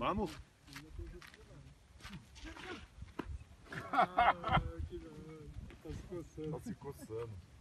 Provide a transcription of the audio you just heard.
Vamos? Ah, que da hora. Tá se coçando. Tá se coçando.